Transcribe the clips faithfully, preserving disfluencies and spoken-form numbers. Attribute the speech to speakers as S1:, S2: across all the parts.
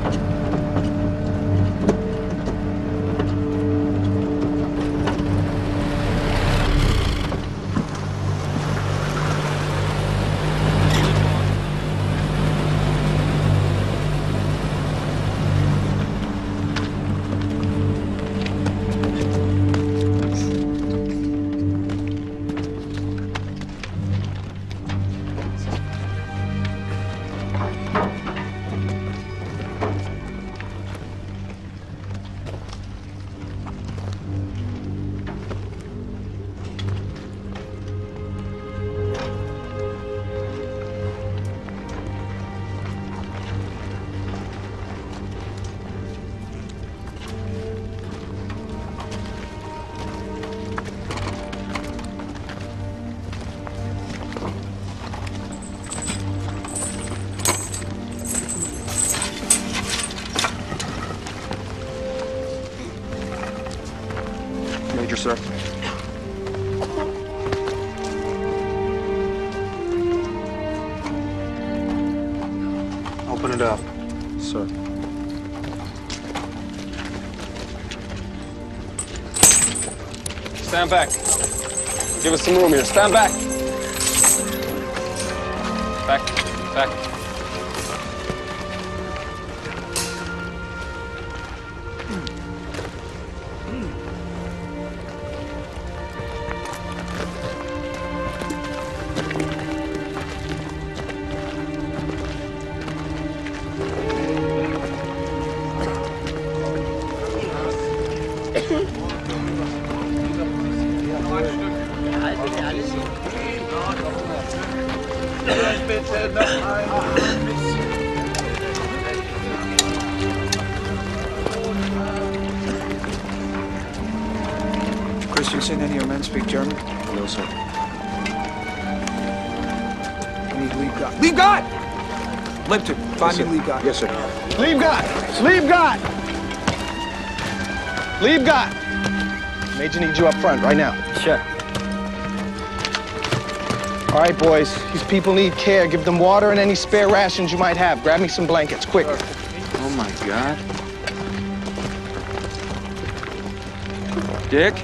S1: Major, sir. Open it up. Sir.
S2: Stand back. Give us some room here. Stand back. Back. Back.
S1: Christensen, any of your men speak German?
S2: No, sir.
S1: I need leave guard. Leave guard! Lipton, find me leave guard.
S2: Yes, sir.
S3: Leave guard! Leave guard! Leave guard! Major needs you up front right now.
S2: Sure.
S3: All right, boys. These people need care. Give them water and any spare rations you might have. Grab me some blankets, quick.
S2: Oh, my God. Dick?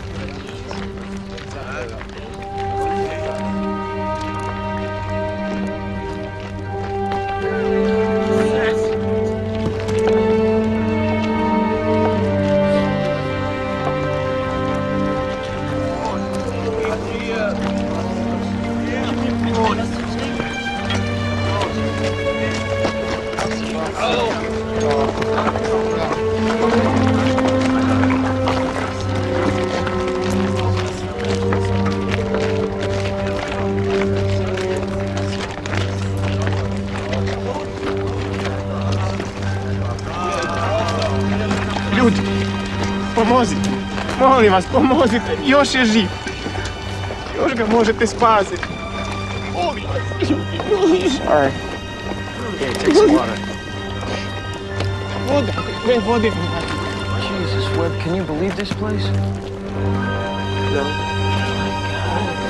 S4: Ljudi, pomozite, molim vas, pomozite, još je živ. Još ga možete spasiti. Molim vas, ljudi, molim.
S2: Sorry. Here, take some water.
S4: Voda, bre, vode.
S2: Jesus, Webb, can you believe this place?
S1: No.
S2: Oh, my God.